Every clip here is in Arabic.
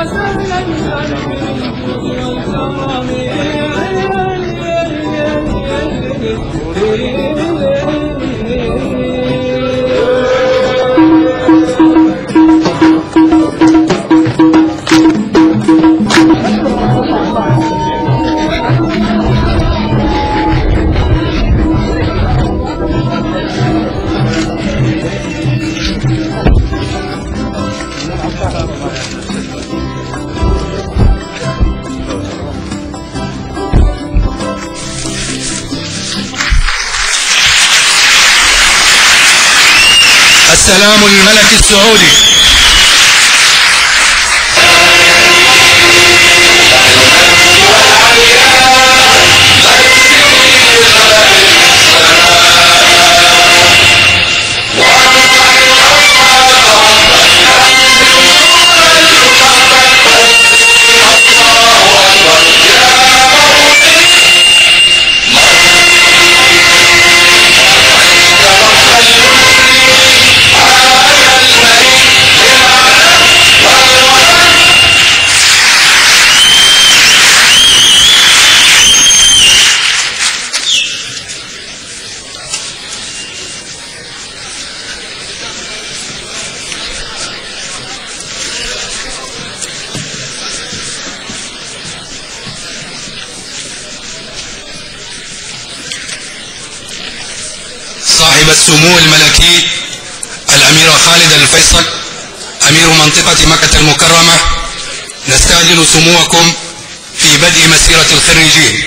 السلام للملك السعودي. صاحب السمو الملكي الأمير خالد الفيصل أمير منطقة مكة المكرمة، نستأذن سموكم في بدء مسيرة الخريجين.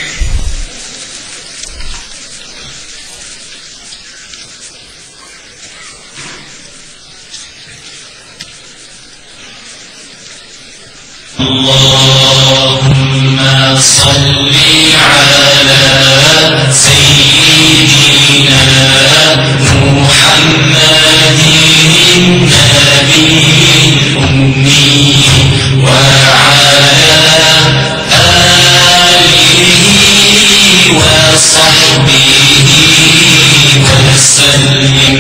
اللهم صل على سيدنا محمد النبي الأمي وعلى آله وصحبه وسلم.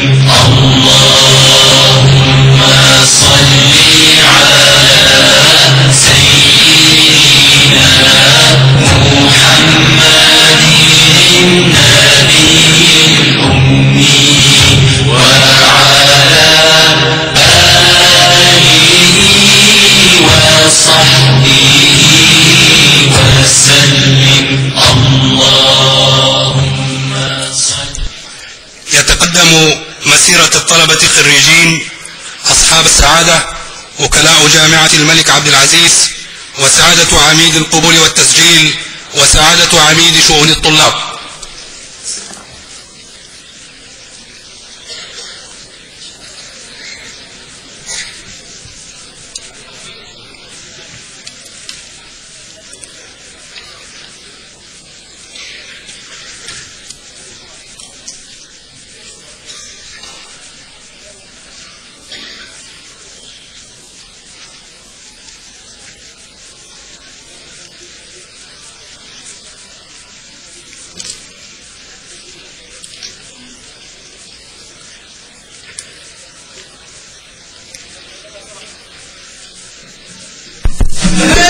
اللهم صل على سيدنا محمد النبي الأمي وعلى آله وصحبه وسلم. اللهم صل. يتقدم مسيرة الطلبة الخريجين أصحاب السعادة وكلاء جامعة الملك عبد العزيز، وسعادة عميد القبول والتسجيل، وسعادة عميد شؤون الطلاب.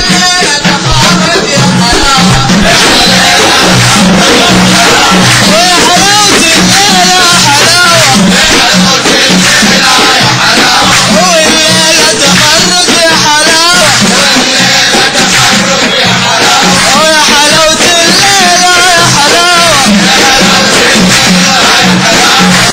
Yeah.